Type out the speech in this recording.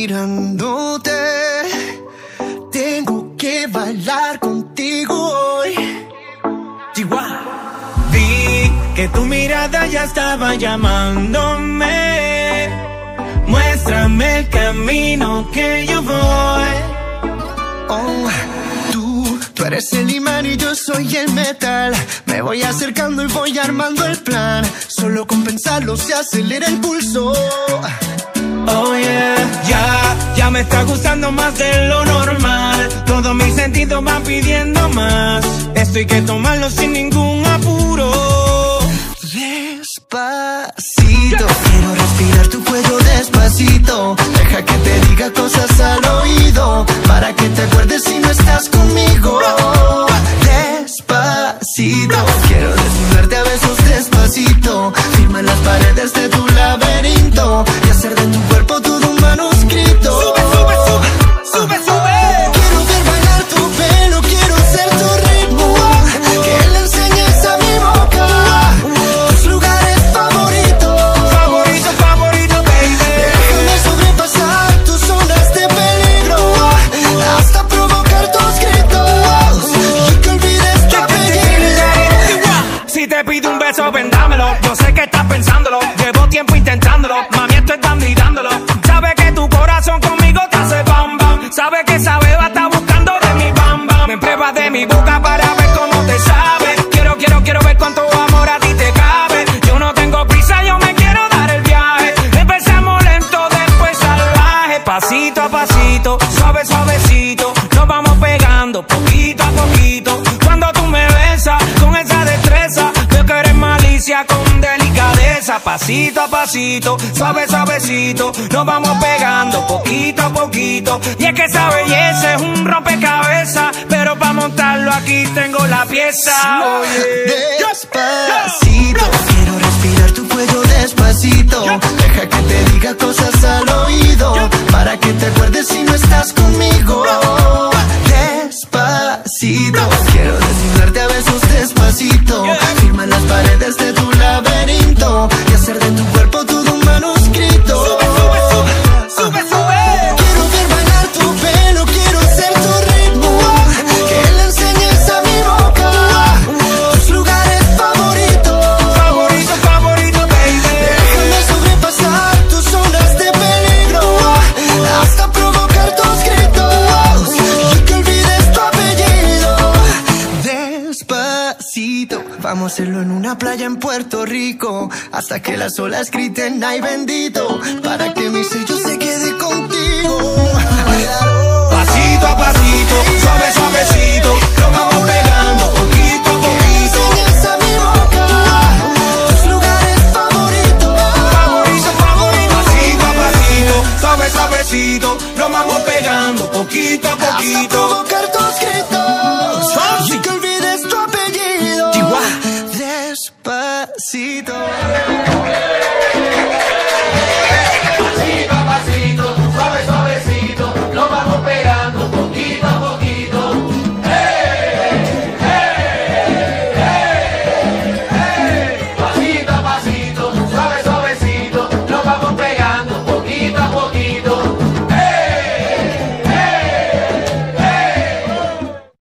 mirándote. Tengo que bailar contigo hoy. Chihuahua. Vi que tu mirada ya estaba llamándome. Muéstrame el camino que yo voy. Oh, tú eres el imán y yo soy el metal. Me voy acercando y voy armando el plan. Solo con pensarlo se acelera el pulso. Oh yeah, ya me está gustando más de lo normal. Todos mis sentidos van pidiendo más. Esto hay que tomarlo sin ningún apuro. Despacito, quiero respirar tu cuello despacito. Deja que te diga cosas al oído, para que te acuerdes si no estás conmigo. Despacito, quiero desnudarte a besos despacito. Firma en las paredes de tu laberinto y hacer de tu cuerpo todo un manuscrito. Sube, sube, sube, sube, sube. Quiero ver bailar tu pelo, quiero ser tu ritmo. Que le enseñes a mi boca tus lugares favoritos. Favorito, favorito, baby. Déjame sobrepasar tus zonas de peligro, hasta provocar tus gritos y que olvides tu apellido. Si te pido un beso, vendámelo. Yo sé que estás pensándolo. Llevo tiempo intentándolo. Mami, esto están mirándolo. Sabe que tu corazón conmigo te hace bam bam. Sabe que esa beba está buscando de mi bam bam. Me pruebas de mi boca para ver cómo te sabe. Quiero ver cuánto amor a ti te cabe. Yo no tengo prisa, yo me quiero dar el viaje. Empezamos lento, después salvaje. Pasito a pasito, suave, suavecito. Nos vamos pegando poquito a poquito. Cuando tú me besas con esa destreza, veo que eres malicia con delicadeza. Pasito a pasito, suave, suavecito. Nos vamos pegando poquito a poquito. Y es que esa belleza es un rompecabezas, pero para montarlo aquí tengo la pieza. Despacito, quiero respirar tu cuello despacito. Deja que te diga cosas al oído, para que te acuerdes si no estás conmigo. Despacito, quiero desnudarte a besos despacito. Firma en las paredes de tu laberinto y hacer de tu cuerpo todo un manuscrito. Sube, sube, sube, sube, sube. Quiero ver bailar tu pelo, quiero ser tu ritmo. Que le enseñes a mi boca tus lugares favoritos. Favorito, favorito, baby. Déjame sobrepasar tus zonas de peligro, hasta provocar tus gritos y que olvides tu apellido. Despacito, vamos a hacerlo en una playa en Puerto Rico, hasta que las olas griten ay bendito, para que mi sello se quede contigo. Pasito a pasito, suave, suavecito. Nos vamos pegando poquito a poquito. Enseñas a mi boca tus lugares favoritos. Favorito, favorito. Pasito a pasito, suave, suavecito. Nos vamos pegando poquito a Hasta poquito. provocar tus gritos y que olvides tu apellido. Despacito.